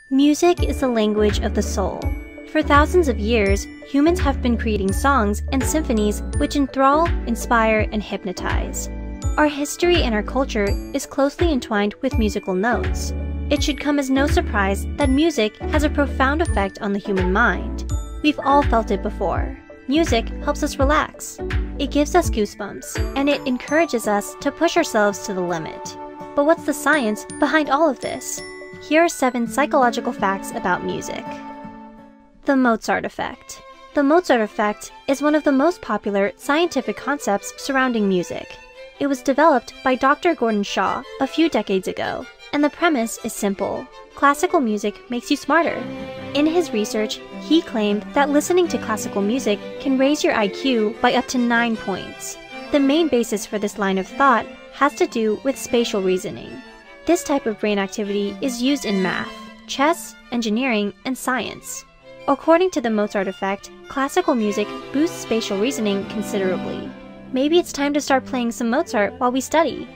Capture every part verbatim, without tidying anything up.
Music is the language of the soul. For thousands of years, humans have been creating songs and symphonies which enthrall, inspire, and hypnotize. Our history and our culture is closely entwined with musical notes. It should come as no surprise that music has a profound effect on the human mind. We've all felt it before. Music helps us relax. It gives us goosebumps, and it encourages us to push ourselves to the limit. But what's the science behind all of this? Here are seven psychological facts about music. The Mozart effect. The Mozart effect is one of the most popular scientific concepts surrounding music. It was developed by Doctor Gordon Shaw a few decades ago, and the premise is simple. Classical music makes you smarter. In his research, he claimed that listening to classical music can raise your I Q by up to nine points. The main basis for this line of thought has to do with spatial reasoning. This type of brain activity is used in math, chess, engineering, and science. According to the Mozart effect, classical music boosts spatial reasoning considerably. Maybe it's time to start playing some Mozart while we study.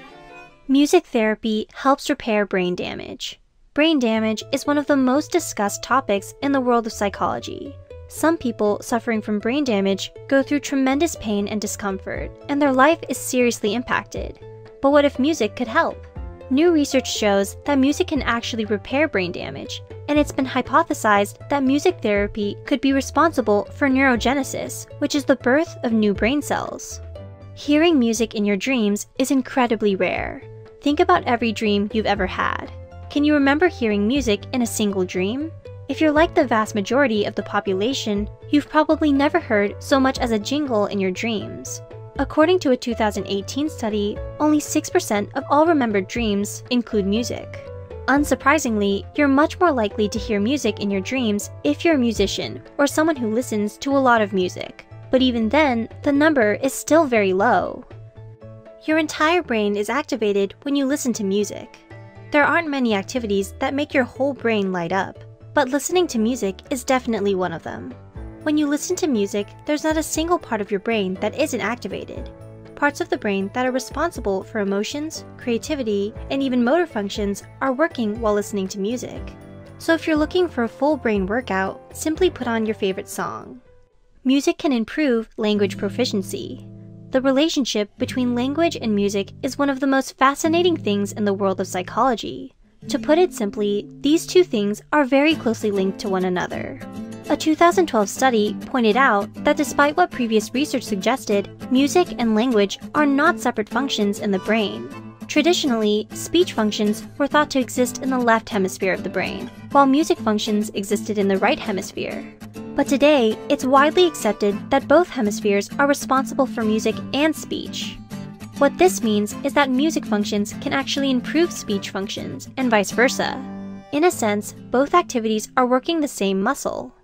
Music therapy helps repair brain damage. Brain damage is one of the most discussed topics in the world of psychology. Some people suffering from brain damage go through tremendous pain and discomfort, and their life is seriously impacted. But what if music could help? New research shows that music can actually repair brain damage, and it's been hypothesized that music therapy could be responsible for neurogenesis, which is the birth of new brain cells. Hearing music in your dreams is incredibly rare. Think about every dream you've ever had. Can you remember hearing music in a single dream? If you're like the vast majority of the population, you've probably never heard so much as a jingle in your dreams. According to a two thousand eighteen study, only six percent of all remembered dreams include music. Unsurprisingly, you're much more likely to hear music in your dreams if you're a musician or someone who listens to a lot of music. But even then, the number is still very low. Your entire brain is activated when you listen to music. There aren't many activities that make your whole brain light up, but listening to music is definitely one of them. When you listen to music, there's not a single part of your brain that isn't activated. Parts of the brain that are responsible for emotions, creativity, and even motor functions are working while listening to music. So if you're looking for a full brain workout, simply put on your favorite song. Music can improve language proficiency. The relationship between language and music is one of the most fascinating things in the world of psychology. To put it simply, these two things are very closely linked to one another. A two thousand twelve study pointed out that despite what previous research suggested, music and language are not separate functions in the brain. Traditionally, speech functions were thought to exist in the left hemisphere of the brain, while music functions existed in the right hemisphere. But today, it's widely accepted that both hemispheres are responsible for music and speech. What this means is that music functions can actually improve speech functions, and vice versa. In a sense, both activities are working the same muscle.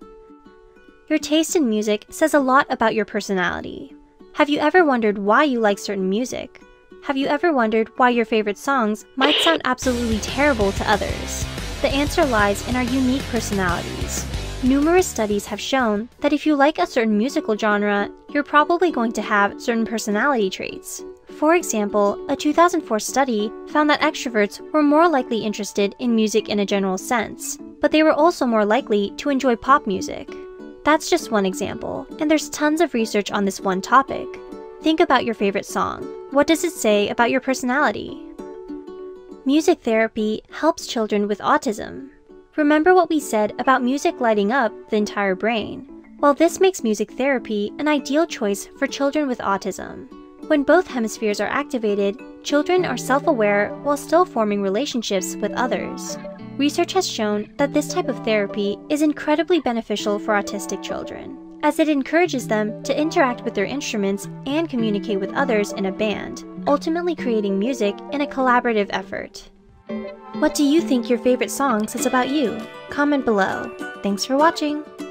Your taste in music says a lot about your personality. Have you ever wondered why you like certain music? Have you ever wondered why your favorite songs might sound absolutely terrible to others? The answer lies in our unique personalities. Numerous studies have shown that if you like a certain musical genre, you're probably going to have certain personality traits. For example, a two thousand four study found that extroverts were more likely interested in music in a general sense, but they were also more likely to enjoy pop music. That's just one example, and there's tons of research on this one topic. Think about your favorite song. What does it say about your personality? Music therapy helps children with autism. Remember what we said about music lighting up the entire brain? Well, this makes music therapy an ideal choice for children with autism. When both hemispheres are activated, children are self-aware while still forming relationships with others. Research has shown that this type of therapy is incredibly beneficial for autistic children, as it encourages them to interact with their instruments and communicate with others in a band, ultimately creating music in a collaborative effort. What do you think your favorite song says about you? Comment below. Thanks for watching!